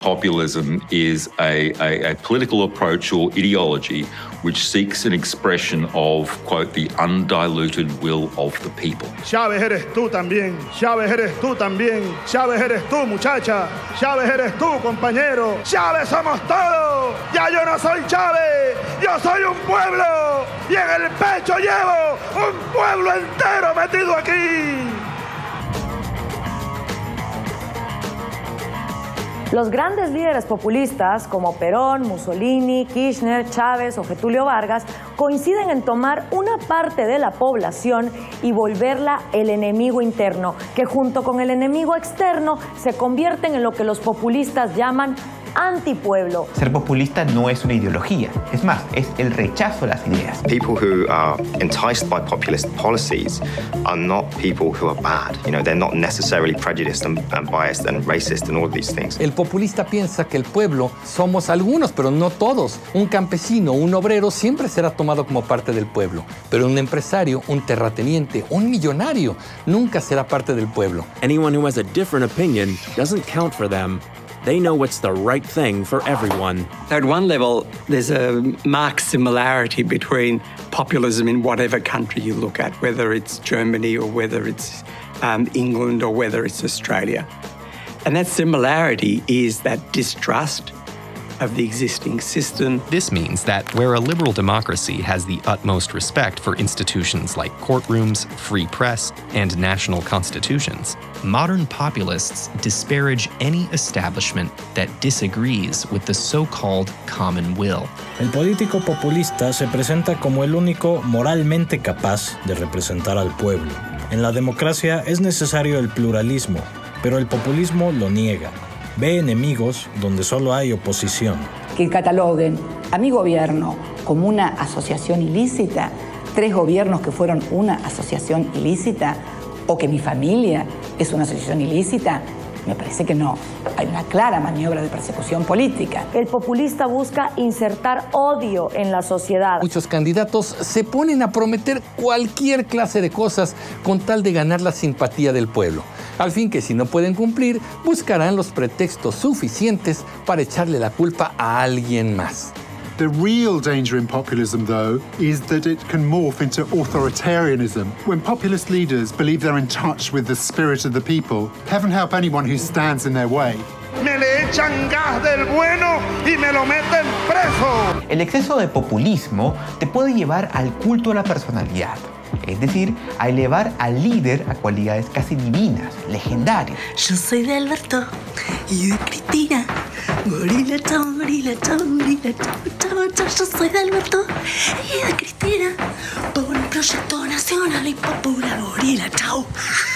Populism is a political approach or ideology which seeks an expression of, quote, the undiluted will of the people. Chávez eres tú también, Chávez eres tú también, Chávez eres tú muchacha, Chávez eres tú compañero, Chávez somos todos, ya yo no soy Chávez, yo soy un pueblo y en el pecho llevo un pueblo entero metido aquí. Los grandes líderes populistas como Perón, Mussolini, Kirchner, Chávez o Getúlio Vargas coinciden en tomar una parte de la población y volverla el enemigo interno, que junto con el enemigo externo se convierten en lo que los populistas llaman antipueblo. Ser populista no es una ideología, es más, es el rechazo a las ideas. People who are enticed by populist policies are not people who are bad. You know, they're not necessarily prejudiced and biased and racist and all of these things. El populista piensa que el pueblo somos algunos, pero no todos. Un campesino, un obrero siempre será tomado como parte del pueblo, pero un empresario, un terrateniente, un millonario nunca será parte del pueblo. Anyone who has a different opinion doesn't count for them. They know what's the right thing for everyone. At one level, there's a marked similarity between populism in whatever country you look at, whether it's Germany or whether it's England or whether it's Australia. And that similarity is that distrust of the existing system. This means that where a liberal democracy has the utmost respect for institutions like courtrooms, free press, and national constitutions, modern populists disparage any establishment that disagrees with the so-called common will. El político populista se presenta como el único moralmente capaz de representar al pueblo. En la democracia es necesario el pluralismo, pero el populismo lo niega. Ve enemigos donde solo hay oposición. Que cataloguen a mi gobierno como una asociación ilícita, 3 gobiernos que fueron una asociación ilícita, o que mi familia es una asociación ilícita, me parece que no. Hay una clara maniobra de persecución política. El populista busca insertar odio en la sociedad. Muchos candidatos se ponen a prometer cualquier clase de cosas con tal de ganar la simpatía del pueblo. Al fin que si no pueden cumplir, buscarán los pretextos suficientes para echarle la culpa a alguien más. The real danger in populism, though, is that it can morph into authoritarianism. When populist leaders believe they're in touch with the spirit of the people, heaven help anyone who stands in their way. Me le echan gas del bueno y me lo meten preso. El exceso de populismo te puede llevar al culto a la personalidad. Es decir, a elevar al líder a cualidades casi divinas, legendarias. Yo soy de Alberto y de Cristina. Gorila, chau, gorila, chau, gorila, chau, chau, chau. Yo soy de Alberto y de Cristina. Por un proyecto nacional y popular, gorila, chau.